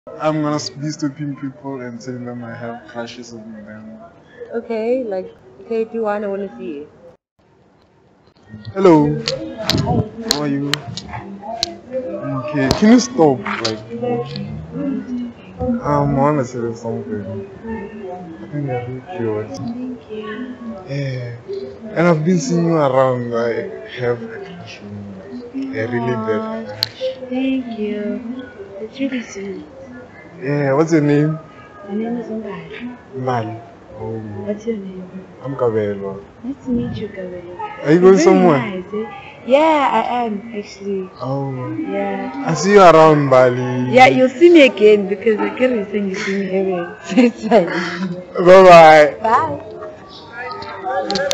I'm gonna be stupid people and telling them I have crushes on them. Okay, like, okay, do I want to see you? Hello, how are you? Okay, can you stop? Like, I wanna say something. I think you're really cute. Thank you. Yeah, and I've been seeing you around. I have a crush on you. A really bad crush. Thank you. It's really sweet. Yeah, what's your name? My name is Mbali. Mbali. Oh, What's your name? I'm Kabelo. Nice to meet you, Kabelo. Are you going somewhere? Nice, eh? Yeah, I am actually. Oh, Yeah. I see you around Bali. Yeah, you'll see me again because I can't listen you see me every. So it's fine. Bye bye. Bye.